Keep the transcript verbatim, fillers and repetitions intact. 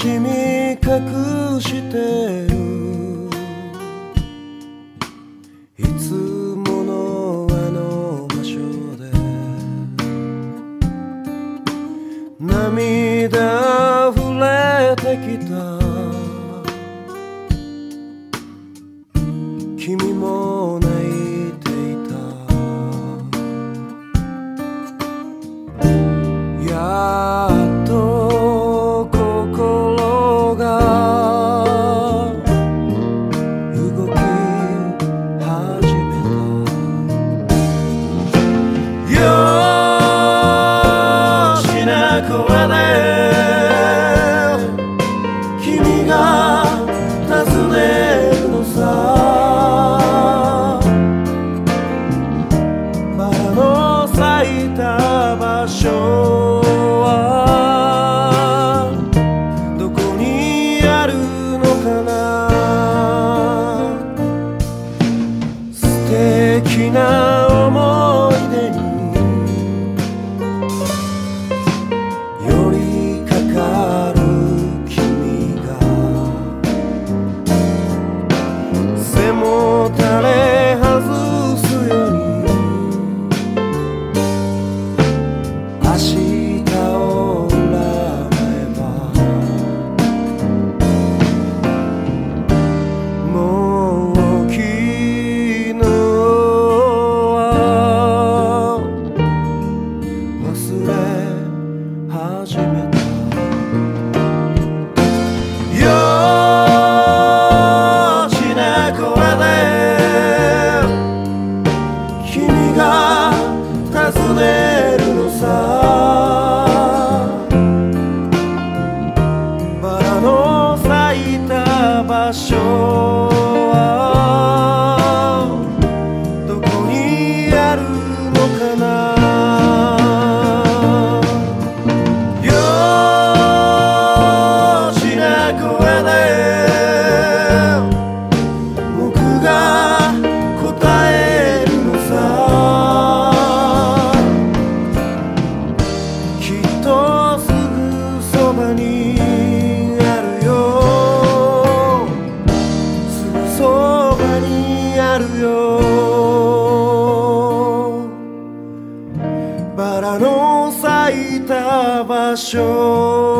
しみ隠してるいつものあの場所で涙溢れてきた君も泣いていたやっと心が動き始めたよしな声で君が尋ねるのさバラの咲いた場所素敵な思い出に寄りかかる君が背もたれ外すように明日を占えばもう昨日忘れ始めたよしな声で君が尋ねるのさバラの咲いた場所はどこにあるのかなバラの咲いた場所